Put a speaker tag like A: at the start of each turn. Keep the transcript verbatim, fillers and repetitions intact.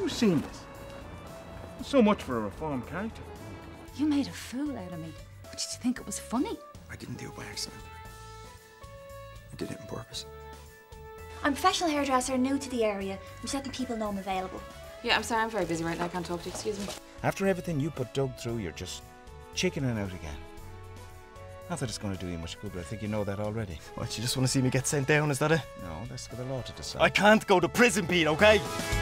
A: seen this. So much for a reformed character.
B: You made a fool out of me. What, did you think it was funny?
C: I didn't do it by accident. I did it on purpose.
D: I'm a professional hairdresser, new to the area. I'm just letting people know I'm available.
E: Yeah, I'm sorry, I'm very busy right now. I can't talk to you. Excuse me.
A: After everything you put Doug through, you're just chickening out again. Not that it's going to do you much good, but I think you know that already.
C: What, you just want to see me get sent down, is that it?
A: No, that's for the law to decide.
C: I can't go to prison, Pete, okay?